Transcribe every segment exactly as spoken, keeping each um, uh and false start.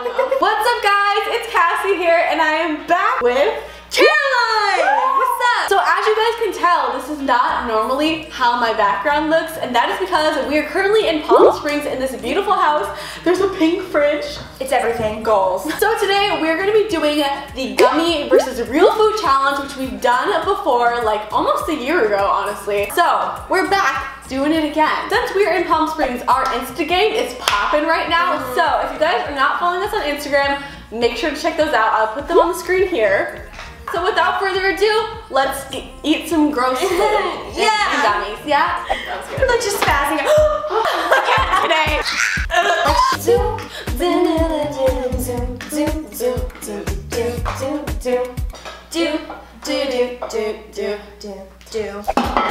What's up, guys? It's Cassie here, and I am back with Caroline! What's up? So as you guys can tell, this is not normally how my background looks, and that is because we are currently in Palm Springs in this beautiful house. There's a pink fridge. It's everything. Goals. So today we're going to be doing the gummy versus real food challenge, which we've done before, like almost a year ago, honestly. So we're back doing it again. Since we're in Palm Springs, our Instagram is popping right now. Mm-hmm. So if you guys are not following us on Instagram, make sure to check those out. I'll put them on the screen here. So without further ado, let's eat some gross food. Yeah. And gummies. Yeah? That was good. We're like just spazzing out. I can't today. Zoom, zoom, zoom, zoom, zoom, zoom, zoom, zoom, do, do, do, do, do, do.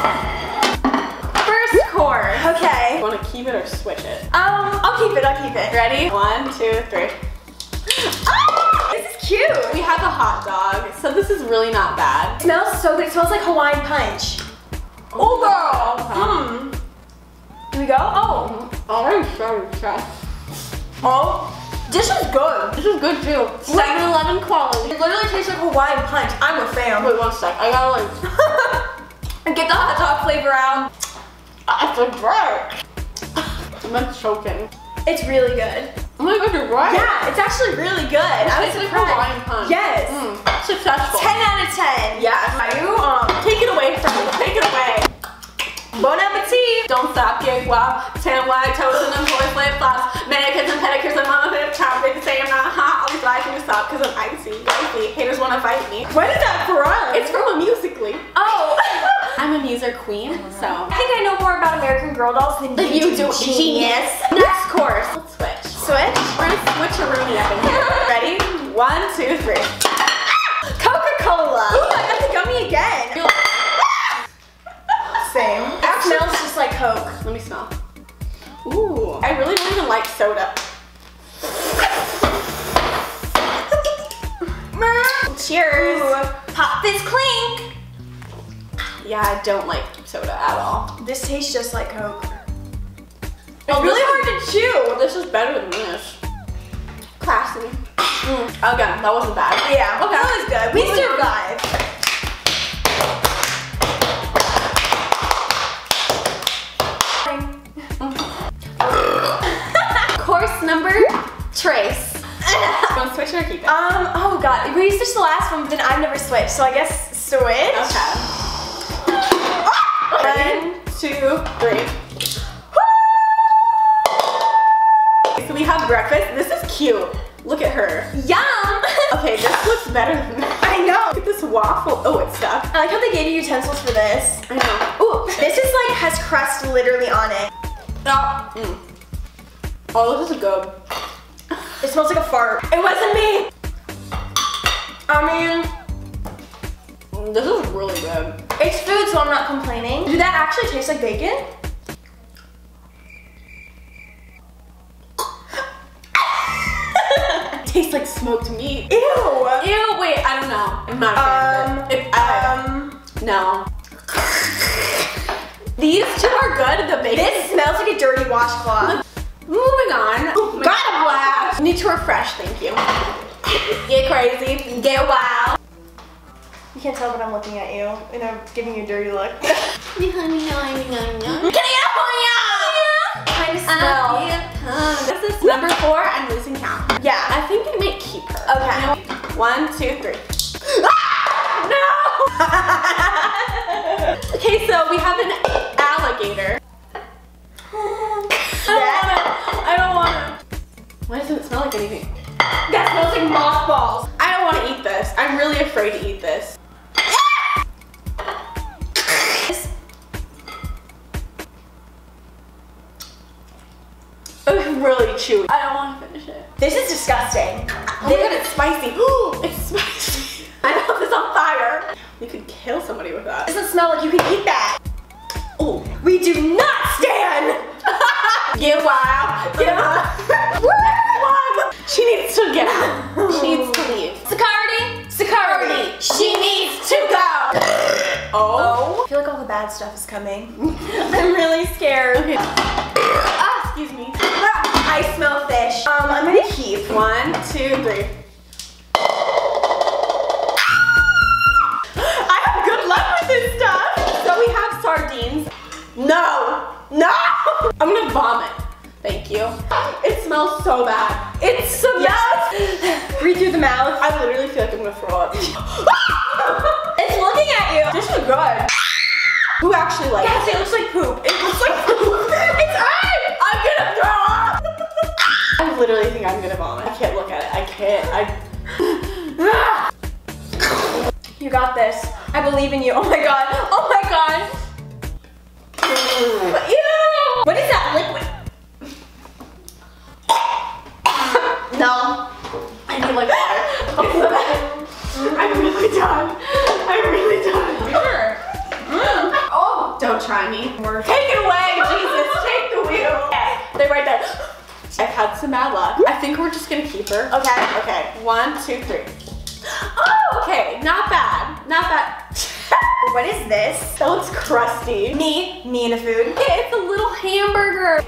First course. Okay. You want to keep it or switch it? Um, I'll keep it, I'll keep it. Ready? One, two, three. Oh, this is cute. We have a hot dog, so this is really not bad. It smells so good. It smells like Hawaiian Punch. Oh, girl. Mmm. Here we go. Oh. Oh, I'm so impressed. Oh, this is good. This is good too. seven eleven quality. It literally tastes like Hawaiian Punch. I'm a fan. Wait one sec. I gotta like get the hot dog flavor out. That's a break. I'm like choking. It's really good. Oh my god, you're right. Yeah, it's actually really good. It's I was like surprised. Hawaiian Punch. Yes. Mm, successful. ten out of ten. Yeah. You um Take it away from me. Take it away. Bon appetit. Don't stop, yeah, wow. Tan white toes and them boy flip flops. Manicures and pedicures and mama fit top. They say I'm not hot. I'll be glad you stop because I'm icy. Icy. Haters wanna fight me. What is that from? It's from a Musically. Oh. I'm a music queen, so. I think I know more about American Girl dolls than you, You do, genius. genius. Next course. Let's switch. Switch? We're gonna switch a rooney up in here. Ready? One, two, three. Coca-Cola. Ooh, I got the gummy again. Same. It smells just like Coke. Let me smell. Ooh, I really don't even like soda. Cheers. Ooh. Pop this clink. Yeah, I don't like soda at all. This tastes just like Coke. It's Oh, really this hard to chew. This is better than this. Classy. Mm. Again, that wasn't bad. Yeah, Okay. that was good. We survived. Course number, trace. Want to switch or keep it? Um, oh god, we switched the last one, but then I've never switched, so I guess switch. Okay. One, two, three. So we have breakfast. This is cute. Look at her. Yum! Okay, this looks better than that. I know. Look at this waffle. Oh, it's stuck. I like how they gave you utensils for this. I know. Ooh, This is like, has crust literally on it. oh. Mm. Oh, this is good. It smells like a fart. It wasn't me. I mean, This is really good. it's food, so I'm not complaining. Did that actually taste like bacon? Tastes like smoked meat. Ew. Ew, wait, I don't know. I'm not a fan Um, of it. If, I, um, no. These two are good. The bacon. this smells like a dirty washcloth. Moving on. Oh, got a blast. Need to refresh, thank you. Get crazy, get wild. You can't tell, but I'm looking at you, and I'm giving you a dirty look. Can I Kind of smell. This is number four. I'm losing count. Yeah. I think I might keep her. Okay. You know, one, two, three. Ah! No! Okay, so we have an alligator. I don't want it. I don't want it. Why doesn't it smell like anything? That smells like mothballs. I don't want to eat this. I'm really afraid to eat this. It's really chewy. I don't want to finish it. This is disgusting. Oh my god, it's spicy. It's spicy. I know this on fire. You could kill somebody with that. It doesn't smell like you can eat that. Oh, We do not stand. get wild. Get wild. She needs to get out. She needs to leave. Security, security. She needs to go. Oh. I feel like all the bad stuff is coming. I'm really scared. Okay. Ah, excuse me. I smell fish. Um, I'm gonna keep. One, One, two, three. I have good luck with this stuff. So we have sardines. No, no. I'm gonna vomit. Thank you. It smells so bad. It smells. Yes. Breathe through the mouth. I literally feel like I'm gonna throw up. It's looking at you. This is good. Who actually likes Yes, it? it looks like poop. It looks like poop. It's hot. I'm gonna throw up. I literally think I'm gonna vomit. I can't look at it. I can't. I. You got this. I believe in you. Oh my god. Oh my god. Ew. What is that liquid? No. I need like water. I'm really done. I'm really done. Sure. Mm. Oh, don't try me. Take it away, Jesus. Take the wheel. They're right there. I've had some bad luck. I think we're just gonna keep her. Okay. Okay. One, two, three. Oh, okay. Not bad. Not bad. What is this? That looks crusty. Me. Me in a food. Yeah, it's a little hamburger.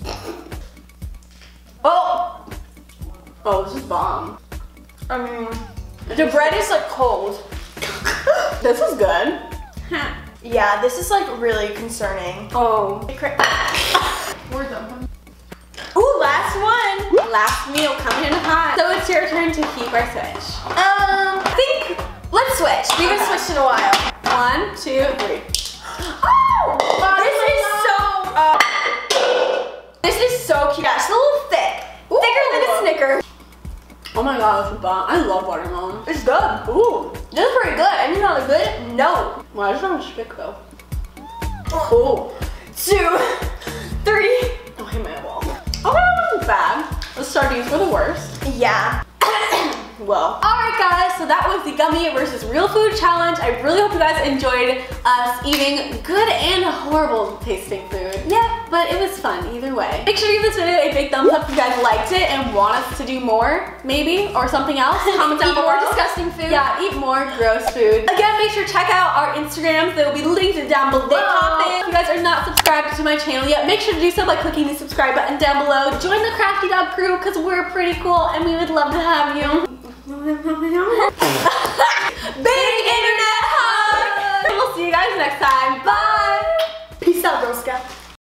Oh. Oh, this is bomb. I mean, the bread is like cold. This is good. Yeah, this is like really concerning. Oh. We're done. Ooh, last one. Last meal coming in hot. So it's your turn to keep our switch. Um, I think, let's switch. We haven't Okay. switched in a while. One, two, three. Oh, this is so, uh, this is so cute. Yeah, it's a little thick. Ooh. Thicker than a Snicker. Oh my god, this is bomb. I love watermelon. It's good. Ooh. This is pretty good. And you know the good? No. Why is it on stick though? Oh. Two, three. Oh, hit my wall. Oh, that wasn't bad. The sardines were the worst. Yeah. Well. Alright guys, so that was the gummy versus real food challenge. I really hope you guys enjoyed us eating good and horrible tasting food. Yeah, but it was fun either way. Make sure to give this video a big thumbs up if you guys liked it and want us to do more, maybe, or something else. Comment down Eat below. more disgusting food. Yeah, eat more gross food. Again, make sure to check out our Instagrams. They will be linked down below. If you guys are not subscribed to my channel yet, make sure to do so by clicking the subscribe button down below. Join the Crafty Dog crew because we're pretty cool and we would love to have you. Big internet hug! We'll see you guys next time. Bye! Peace out, Girl Scout.